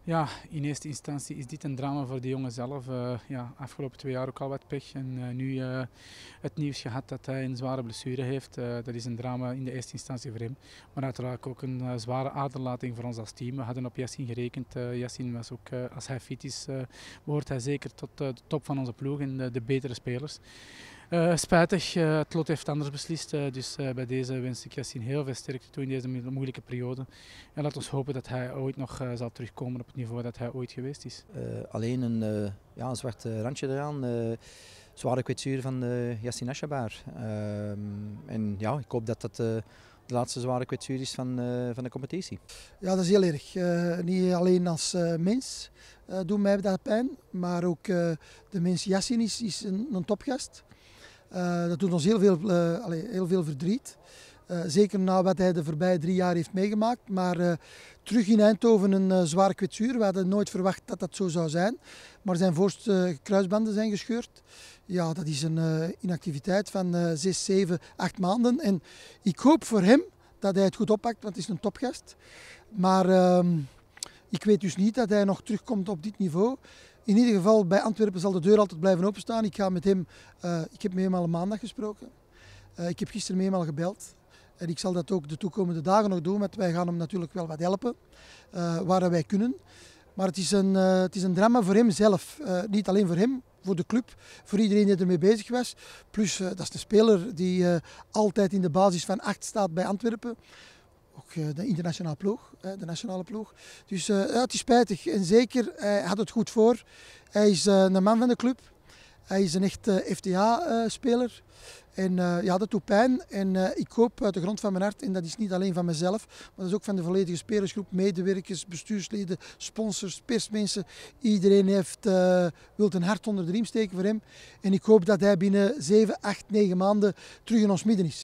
Ja, in eerste instantie is dit een drama voor de jongen zelf. Ja, afgelopen 2 jaar ook al wat pech. En nu het nieuws gehad dat hij een zware blessure heeft. Dat is een drama in de eerste instantie voor hem. Maar uiteraard ook een zware aderlating voor ons als team. We hadden op Yassin gerekend. Yassin was ook, als hij fit is, behoort hij zeker tot de top van onze ploeg en de betere spelers. Spijtig, het lot heeft anders beslist. Dus bij deze wens ik Yassin heel veel sterkte toe in deze moeilijke periode. En laat ons hopen dat hij ooit nog zal terugkomen op het niveau dat hij ooit geweest is. Alleen een zwart randje eraan. Zware kwetsuur van Yassin Ashabar. En ja, ik hoop dat dat de laatste zware kwetsuur is van de competitie. Ja, dat is heel erg. Niet alleen als mens doet mij dat pijn, maar ook de mens Yassin is een topgast. Dat doet ons heel veel verdriet. Zeker na wat hij de voorbije 3 jaar heeft meegemaakt. Maar terug in Eindhoven een zware kwetsuur. We hadden nooit verwacht dat dat zo zou zijn. Maar zijn voorste kruisbanden zijn gescheurd. Ja, dat is een inactiviteit van 6, 7, 8 maanden. En ik hoop voor hem dat hij het goed oppakt, want het is een topgast. Maar ik weet dus niet dat hij nog terugkomt op dit niveau. In ieder geval, bij Antwerpen zal de deur altijd blijven openstaan. Ik heb met hem al een maandag gesproken. Ik heb gisteren met hem al gebeld. En ik zal dat ook de toekomende dagen nog doen, want wij gaan hem natuurlijk wel wat helpen, waar wij kunnen. Maar het is een drama voor hem zelf. Niet alleen voor hem, voor de club, voor iedereen die ermee bezig was. Plus, dat is de speler die altijd in de basis van 8 staat bij Antwerpen. Ook de internationale ploeg, de nationale ploeg. Dus het is spijtig. En zeker, hij had het goed voor. Hij is een man van de club. Hij is een echt FTA-speler. En ja, dat doet pijn. En ik hoop uit de grond van mijn hart, en dat is niet alleen van mezelf, maar dat is ook van de volledige spelersgroep, medewerkers, bestuursleden, sponsors, persmensen. Iedereen wil een hart onder de riem steken voor hem. En ik hoop dat hij binnen 7, 8, 9 maanden terug in ons midden is.